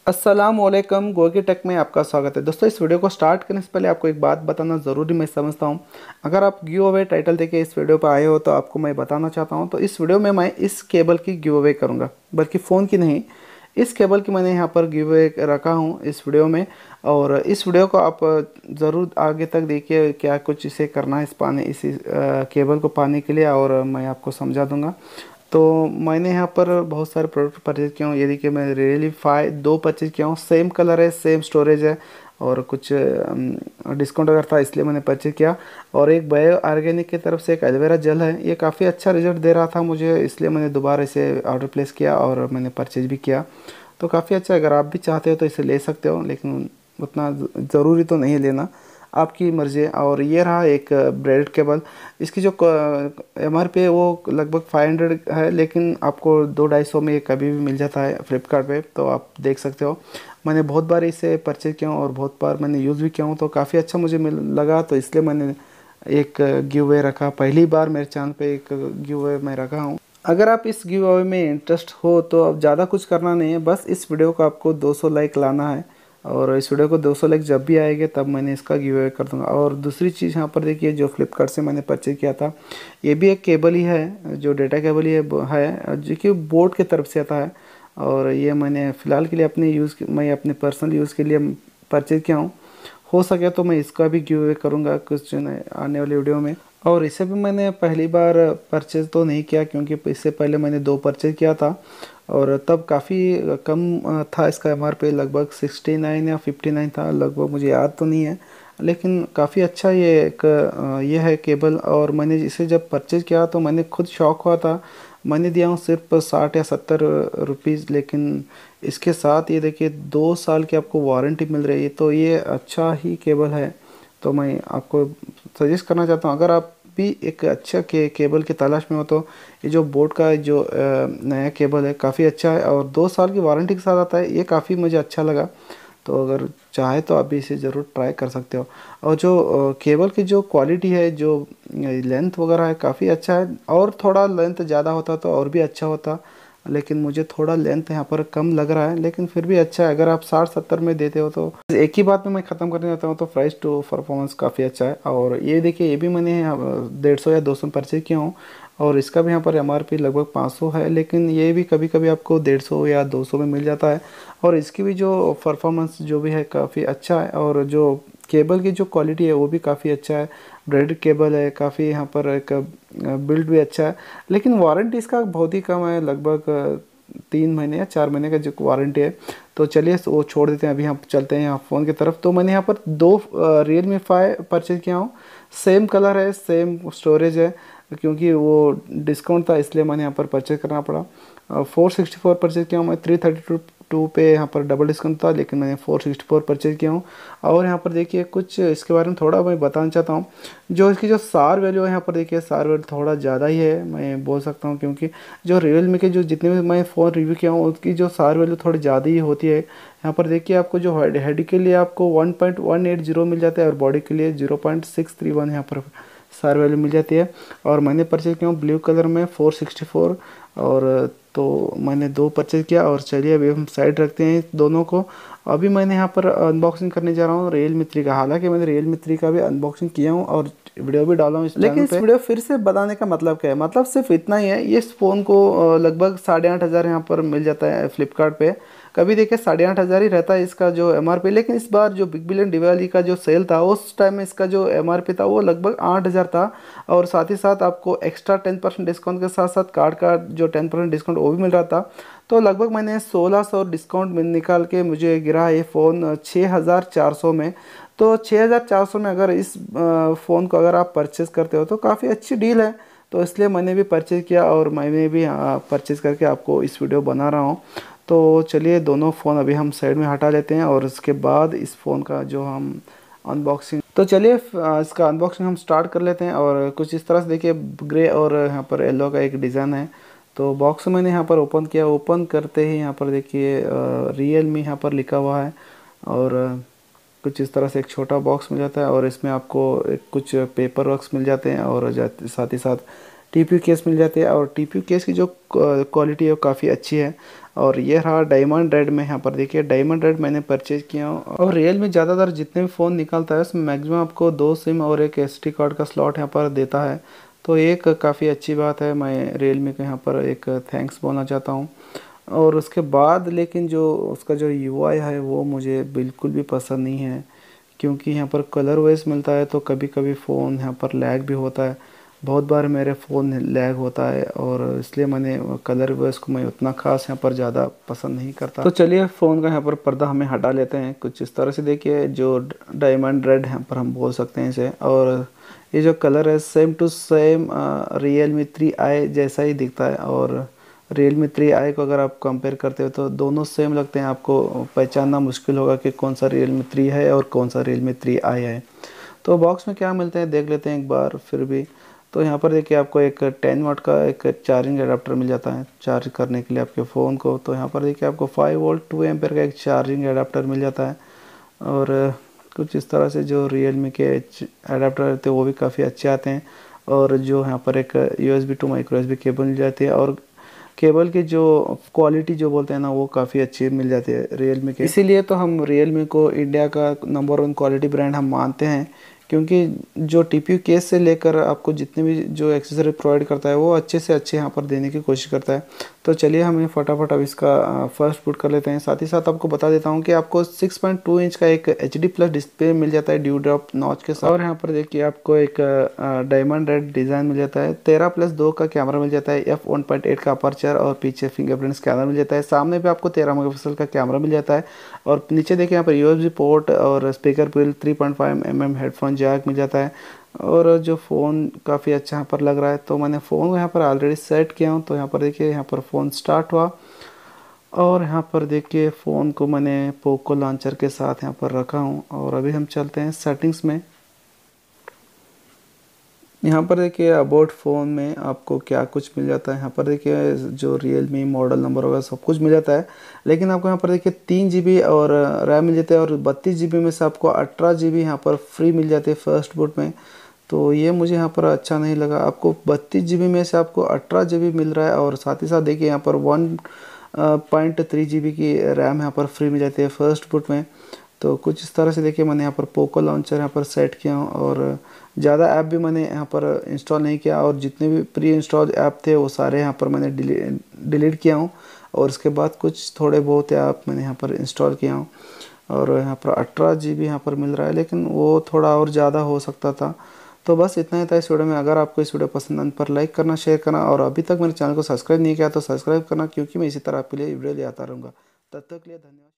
अस्सलामुअलैकुम गोगी टेक में आपका स्वागत है। दोस्तों, इस वीडियो को स्टार्ट करने से पहले आपको एक बात बताना ज़रूरी मैं समझता हूँ। अगर आप गिव अवे टाइटल देके इस वीडियो पर आए हो तो आपको मैं बताना चाहता हूँ। तो इस वीडियो में मैं इस केबल की गिव अवे करूँगा, बल्कि फ़ोन की नहीं, इस केबल की मैंने यहाँ पर गिव अवे रखा हूँ इस वीडियो में। और इस वीडियो को आप ज़रूर आगे तक देखिए, क्या कुछ इसे करना है इसी केबल को पाने के लिए, और मैं आपको समझा दूँगा। तो मैंने यहाँ पर बहुत सारे प्रोडक्ट परचेज किया हूँ। ये देखिए, मैं रियली 5 दो परचेज किया हूँ। सेम कलर है, सेम स्टोरेज है, और कुछ डिस्काउंट अगर था इसलिए मैंने परचेज किया। और एक बायो ऑर्गेनिक की तरफ से एक एलोवेरा जेल है, ये काफ़ी अच्छा रिजल्ट दे रहा था मुझे, इसलिए मैंने दोबारा इसे ऑर्डर प्लेस किया और मैंने परचेज भी किया। तो काफ़ी अच्छा है, अगर आप भी चाहते हो तो इसे ले सकते हो, लेकिन उतना ज़रूरी तो नहीं लेना, आपकी मर्ज़ी है। और ये रहा एक ब्रेड केबल। इसकी जो MRP है वो लगभग 500 है, लेकिन आपको 200-250 में ये कभी भी मिल जाता है फ्लिपकार्ट पे, तो आप देख सकते हो। मैंने बहुत बार इसे परचेज किया हूँ और बहुत बार मैंने यूज़ भी किया हूँ, तो काफ़ी अच्छा मुझे लगा, तो इसलिए मैंने एक गिव अवे रखा। पहली बार मेरे चैनल पे एक गिव अवे मैं रखा हूँ। अगर आप इस गिव अवे में इंटरेस्ट हो तो अब ज़्यादा कुछ करना नहीं है, बस इस वीडियो को आपको 200 लाइक लाना है। और इस वीडियो को 200 लाइक जब भी आएंगे तब मैंने इसका गिव अवे कर दूंगा। और दूसरी चीज़ यहाँ पर देखिए, जो फ्लिपकार्ट से मैंने परचेज किया था, ये भी एक केबल ही है, जो डेटा केबल ही है जो कि बोट की तरफ से आता है। और ये मैंने फ़िलहाल के लिए मैं अपने पर्सनल यूज़ के लिए परचेज किया हूँ। हो सके तो मैं इसका भी गिव अवे करूँगा कुछ आने वाली वीडियो में। और इसे भी मैंने पहली बार परचेज़ तो नहीं किया, क्योंकि इससे पहले मैंने 2 परचेज़ किया था, और तब काफ़ी कम था इसका MRP, लगभग 69 या 59 था लगभग, मुझे याद तो नहीं है, लेकिन काफ़ी अच्छा ये है केबल। और मैंने इसे जब परचेज़ किया तो मैंने खुद शॉक हुआ था। मैंने दिया हूँ सिर्फ 60 या 70 रुपीज़, लेकिन इसके साथ ये देखिए 2 साल की आपको वारंटी मिल रही है, तो ये अच्छा ही केबल है। तो मैं आपको सजेस्ट करना चाहता हूँ, अगर आप भी एक अच्छा केबल की तलाश में हो तो ये जो बोट का जो नया केबल है काफ़ी अच्छा है, और 2 साल की वारंटी के साथ आता है, ये काफ़ी मुझे अच्छा लगा। तो अगर चाहे तो आप भी इसे ज़रूर ट्राई कर सकते हो। और जो केबल की जो क्वालिटी है, जो लेंथ वगैरह है, काफ़ी अच्छा है। और थोड़ा लेंथ ज़्यादा होता तो और भी अच्छा होता, लेकिन मुझे थोड़ा लेंथ यहाँ पर कम लग रहा है, लेकिन फिर भी अच्छा है। अगर आप 60-70 में देते हो तो एक ही बात में मैं ख़त्म करने जाता हूँ, तो प्राइस टू परफॉर्मेंस काफ़ी अच्छा है। और ये देखिए, ये भी मैंने 150 या 200 परचेज किया हूँ, और इसका भी यहाँ पर MRP लगभग 500 है, लेकिन ये भी कभी कभी आपको 150 या 200 में मिल जाता है। और इसकी भी जो परफॉर्मेंस जो भी है काफ़ी अच्छा है, और जो केबल की जो क्वालिटी है वो भी काफ़ी अच्छा है। ब्रेडेड केबल है, काफ़ी यहाँ पर एक बिल्ड भी अच्छा है, लेकिन वारंटी इसका बहुत ही कम है, लगभग 3 महीने या 4 महीने का जो वारंटी है। तो चलिए वो छोड़ देते हैं, अभी हम चलते हैं यहाँ फ़ोन की तरफ। तो मैंने यहाँ पर 2 Realme 5 परचेज किया हूँ। सेम कलर है, सेम स्टोरेज है, क्योंकि वो डिस्काउंट था इसलिए मैंने यहाँ पर परचेज करना पड़ा। 464 परचेज किया हूँ मैं, 332 पे यहाँ पर डबल डिस्काउंट था, लेकिन मैंने 464 परचेज किया हूँ। और यहाँ पर देखिए, कुछ इसके बारे में थोड़ा मैं बताना चाहता हूँ। जो इसकी जो सार वैल्यू है, यहाँ पर देखिए सार वैल्यू थोड़ा ज़्यादा ही है, मैं बोल सकता हूँ, क्योंकि जो रियलमी के जो जितने भी मैं फ़ोन रिव्यू किया हूँ उसकी जो सार वैल्यू थोड़ी ज़्यादा ही होती है। यहाँ पर देखिए, आपको जो हेड के लिए आपको 1.180 मिल जाता है, और बॉडी के लिए 0.631 यहाँ पर सार वैल्यू मिल जाती है। और मैंने परचेज किया हूँ ब्लू कलर में 464। और तो मैंने 2 परचेज किया, और चलिए अभी हम साइड रखते हैं दोनों को। अभी मैंने यहाँ पर अनबॉक्सिंग करने जा रहा हूँ Realme 3 का। हालांकि मैंने Realme 3 का भी अनबॉक्सिंग किया हूँ और वीडियो भी डाला हूँ इस चैनल पे, लेकिन इस वीडियो फिर से बताने का मतलब क्या है, मतलब सिर्फ इतना ही है, ये इस फ़ोन को लगभग 8,500 यहाँ पर मिल जाता है फ्लिपकार्ट पे। कभी देखिए 8,500 ही रहता है इसका जो MRP, लेकिन इस बार जो बिग बिलियन दिवाली का जो सेल था उस टाइम में इसका जो MRP था वो लगभग 8,000 था। और साथ ही साथ आपको एक्स्ट्रा 10% डिस्काउंट के साथ साथ कार्ड का जो 10% डिस्काउंट वो भी मिल रहा था। तो लगभग मैंने 1600 डिस्काउंट में निकाल के मुझे गिरा ये फ़ोन 6,400 में। तो 6,400 में अगर इस फ़ोन को अगर आप परचेज़ करते हो तो काफ़ी अच्छी डील है। तो इसलिए मैंने भी परचेज़ किया, और मैंने भी परचेज़ करके आपको इस वीडियो बना रहा हूँ। तो चलिए दोनों फ़ोन अभी हम साइड में हटा लेते हैं, और उसके बाद इस फ़ोन का जो हम अनबॉक्सिंग, तो चलिए इसका अनबॉक्सिंग हम स्टार्ट कर लेते हैं। और कुछ इस तरह से देखिए, ग्रे और यहाँ पर येलो का एक डिज़ाइन है। तो बॉक्स मैंने यहाँ पर ओपन किया, ओपन करते ही यहाँ पर देखिए Realme यहाँ पर लिखा हुआ है। और कुछ इस तरह से एक छोटा बॉक्स मिल जाता है, और इसमें आपको कुछ पेपर वर्क्स मिल जाते हैं, और साथ ही साथ TPU केस मिल जाती है, और TPU केस की जो क्वालिटी है वो काफ़ी अच्छी है। और ये रहा डायमंड रेड में, यहाँ पर देखिए डायमंड रेड मैंने परचेज किया हूँ। और रियल मी ज़्यादातर जितने भी फ़ोन निकालता है उसमें मैक्सिमम आपको 2 सिम और एक SD कार्ड का स्लॉट यहाँ पर देता है, तो एक काफ़ी अच्छी बात है। मैं रियल मी को यहाँ पर एक थैंक्स बोलना चाहता हूँ। और उसके बाद लेकिन जो उसका जो UI है वो मुझे बिल्कुल भी पसंद नहीं है, क्योंकि यहाँ पर कलर वाइज मिलता है तो कभी कभी फ़ोन यहाँ पर लैग भी होता है। बहुत बार मेरे फ़ोन लैग होता है, और इसलिए मैंने कलर वाइज को मैं उतना ख़ास यहाँ पर ज़्यादा पसंद नहीं करता। तो चलिए फ़ोन का यहाँ पर पर्दा हमें हटा लेते हैं। कुछ इस तरह से देखिए, जो डायमंड रेड यहाँ पर हम बोल सकते हैं इसे। और ये जो कलर है same to same Realme 3i जैसा ही दिखता है। और Realme 3i को अगर आप कंपेयर करते हो तो दोनों सेम लगते हैं, आपको पहचानना मुश्किल होगा कि कौन सा Realme 3 है और कौन सा Realme 3i है। तो बॉक्स में क्या मिलते हैं देख लेते हैं एक बार फिर भी। तो यहाँ पर देखिए आपको एक 10 वाट का एक चार्जिंग एडाप्टर मिल जाता है चार्ज करने के लिए आपके फ़ोन को। तो यहाँ पर देखिए आपको 5 वोल्ट 2 एम्पेयर का एक चार्जिंग एडाप्टर मिल जाता है। और कुछ इस तरह से जो Realme के एडाप्टर रहते हैं वो भी काफ़ी अच्छे आते हैं। और जो यहाँ पर एक USB to micro USB cable मिल जाती है, और केबल की जो क्वालिटी जो बोलते हैं ना वो काफ़ी अच्छी मिल जाती है Realme के। इसीलिए तो हम Realme को इंडिया का नंबर 1 क्वालिटी ब्रांड हम मानते हैं, क्योंकि जो TPU केस से लेकर आपको जितने भी जो एक्सेसरी प्रोवाइड करता है वो अच्छे से अच्छे यहाँ पर देने की कोशिश करता है। तो चलिए हम फटाफट अब इसका फर्स्ट बूट कर लेते हैं। साथ ही साथ आपको बता देता हूँ कि आपको 6.2 इंच का एक HD+ डिस्प्ले मिल जाता है ड्यू ड्रॉप नॉच के साथ। और यहाँ पर देखिए आपको एक डायमंड रेड डिज़ाइन मिल जाता है। 13+2 का कैमरा मिल जाता है, f1.8 का अपर्चर, और पीछे फिंगरप्रिंट स्कैनर मिल जाता है। सामने भी आपको 13 मेगापिक्सल का कैमरा मिल जाता है। और नीचे देखिए यहाँ पर USB पोर्ट और स्पीकर पिल 3.5 mm हेडफोन जैक मिल जाता है। और जो फ़ोन काफ़ी अच्छा यहाँ पर लग रहा है, तो मैंने फ़ोन को यहाँ पर ऑलरेडी सेट किया हूँ। तो यहाँ पर देखिए यहाँ पर फ़ोन स्टार्ट हुआ, और यहाँ पर देखिए फ़ोन को मैंने पोको लॉन्चर के साथ यहाँ पर रखा हूँ। और अभी हम चलते हैं सेटिंग्स में। यहाँ पर देखिए अबाउट फ़ोन में आपको क्या कुछ मिल जाता है। यहाँ पर देखिए जो Realme मॉडल नंबर होगा सब कुछ मिल जाता है, लेकिन आपको यहाँ पर देखिए 3 GB और रैम मिल जाता है, और 32 GB में से आपको 18 GB यहाँ पर फ्री मिल जाती है फर्स्ट बूट में। तो ये मुझे यहाँ पर अच्छा नहीं लगा। आपको 32 GB में से आपको 18 GB मिल रहा है, और साथ ही साथ देखिए यहाँ पर 1.3 GB की रैम यहाँ पर फ्री मिल जाती है फर्स्ट बूट में। तो कुछ इस तरह से देखिए मैंने यहाँ पर पोको लॉन्चर यहाँ पर सेट किया हूँ, और ज़्यादा ऐप भी मैंने यहाँ पर इंस्टॉल नहीं किया, और जितने भी प्री इंस्टॉल ऐप थे वो सारे यहाँ पर मैंने डिलीट किया हूँ। और उसके बाद कुछ थोड़े बहुत ऐप मैंने यहाँ पर इंस्टॉल किया हूँ। और यहाँ पर 18 GB यहाँ पर मिल रहा है, लेकिन वो थोड़ा और ज़्यादा हो सकता था। तो बस इतना ही था इस वीडियो में। अगर आपको इस वीडियो पसंद आने पर लाइक करना, शेयर करना, और अभी तक मेरे चैनल को सब्सक्राइब नहीं किया तो सब्सक्राइब करना, क्योंकि मैं इसी तरह आपके लिए वीडियो ले आता रहूँगा। तब तक के लिए धन्यवाद।